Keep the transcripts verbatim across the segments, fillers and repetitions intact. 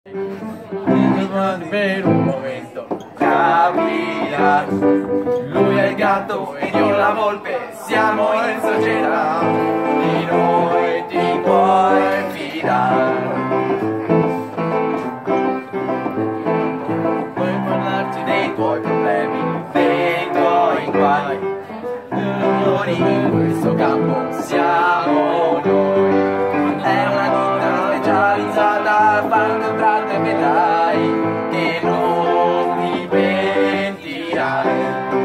Per un momento capirà, lui è il gatto ed io la volpe, siamo in società, di noi ti puoi fidare. Puoi parlarci dei tuoi problemi, dei tuoi guai, migliori in questo campo siamo noi. È una ditta specializzata, fanno tratte e vedrai che non ti pentirai.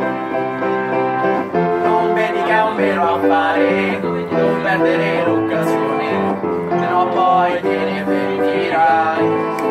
Non vedi che è un vero affare, non perdere l'occasione, se no poi te ne pentirai.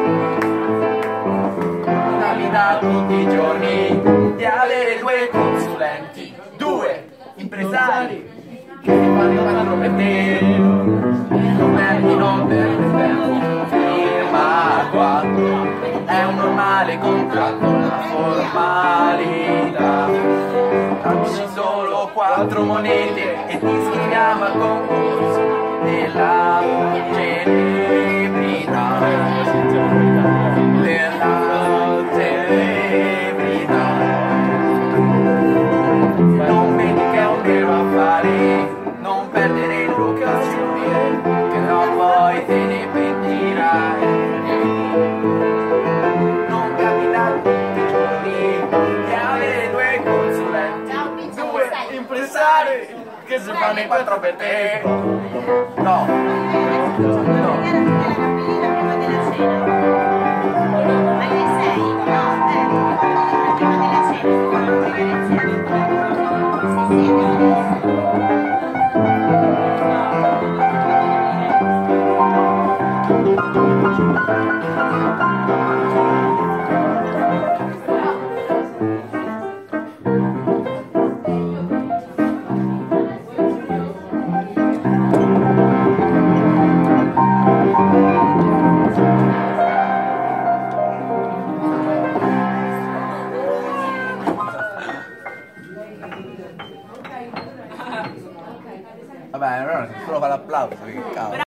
Capita tutti i giorni di avere due consulenti, due impresari che fanno quattro per te. Non perdi, non perdi tempo, firma qua, è un normale contratto, una formalità. Lasci solo quattro monete e ti iscriviamo al concorso della celebrità. Della celebrità. Non vedi che è un vero affare, non perdere l'occasione, che no poi te ne pentirai. Non capita tutti i giorni di avere due consulenti, due impresari che si fanno in quattro per te. No, vabbè, allora solo fa l'applauso, che cavolo.